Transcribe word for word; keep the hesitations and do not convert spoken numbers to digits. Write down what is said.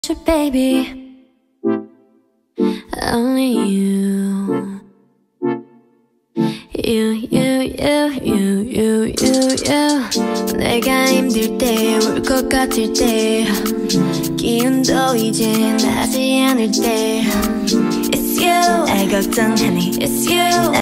your baby, only you. You, you, you, you, you, you, you. 내가 힘들 때, 울 것 같을 때, 기운도 이제 나지 않을 때, It's you. 날 걱정하니 It's you.